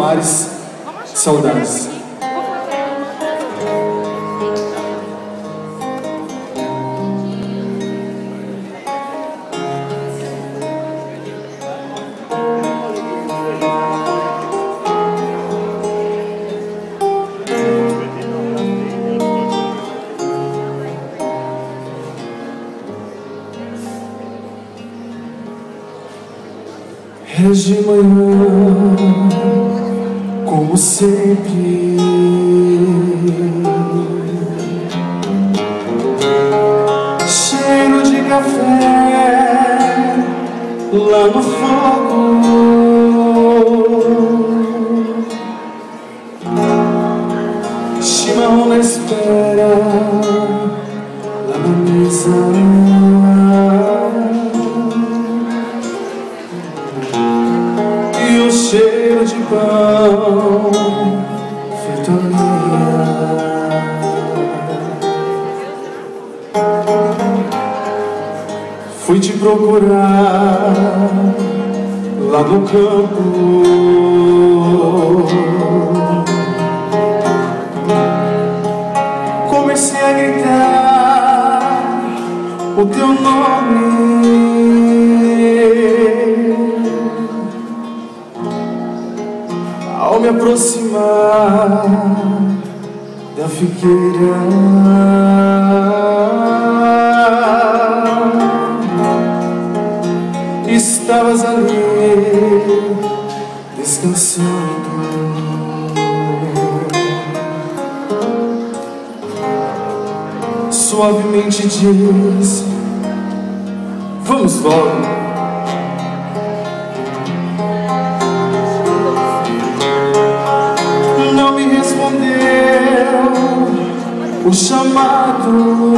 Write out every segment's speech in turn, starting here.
Damares, saudades. É de manhã, como sempre, cheiro de café lá no fogo, chimarrão na espera lá na mesa. Cheiro de pão feito a lenha, fui te procurar lá no campo, comecei a gritar o teu nome. Ao me aproximar da figueira, estavas ali descansando. Suavemente diz: vamos logo. O chamado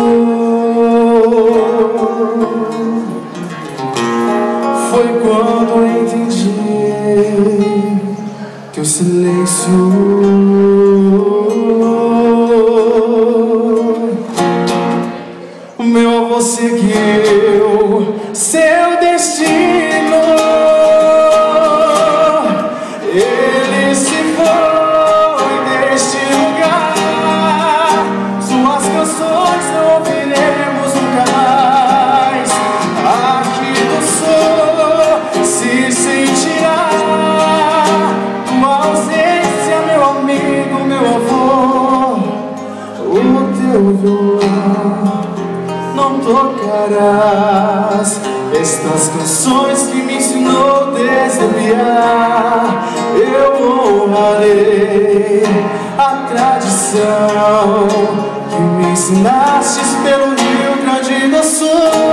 foi quando eu entendi teu silêncio. O meu avô seguiu seu destino, ele se foi deste lugar. Não ouviremos nunca mais. Aqui do sul se sentirá tua ausência, meu amigo, meu avô. O teu violão não tocarás estas canções que me ensinou desde piar. Eu honrarei a tradição que me ensinastes pelo Rio Grande do Sul.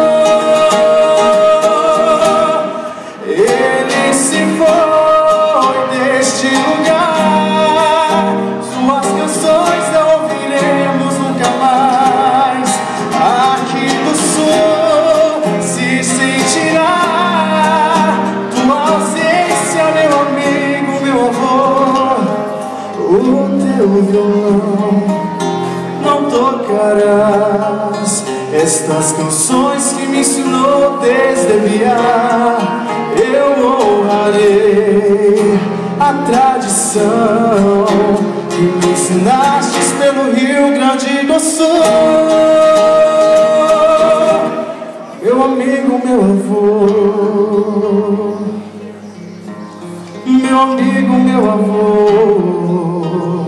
Ele se foi deste lugar, suas canções não ouviremos nunca mais. Aqui do sul se sentirá tua ausência, meu amigo, meu avô. O teu violão não tocarás estas canções que me ensinou desde piar. Eu honrarei a tradição que me ensinastes pelo Rio Grande do Sul. Meu amigo, meu avô, meu amigo, meu avô,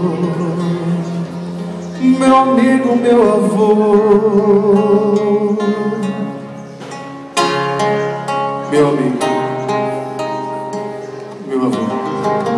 meu amigo, meu avô, meu amigo, meu avô.